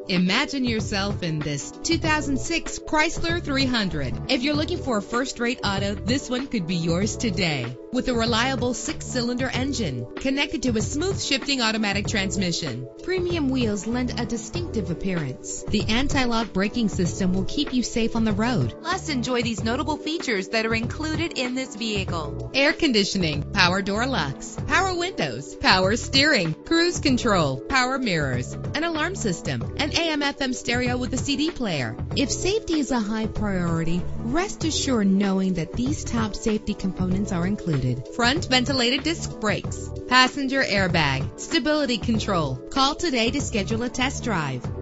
Imagine yourself in this 2006 Chrysler 300. If you're looking for a first-rate auto, this one could be yours today. With a reliable 6-cylinder engine connected to a smooth shifting automatic transmission, premium wheels lend a distinctive appearance. The anti-lock braking system will keep you safe on the road. Plus, enjoy these notable features that are included in this vehicle: air conditioning, power door locks, power windows, power steering, cruise control, power mirrors, an alarm system, an AM/FM stereo with a CD player. If safety is a high priority, rest assured knowing that these top safety components are included: front ventilated disc brakes, passenger airbag, stability control. Call today to schedule a test drive.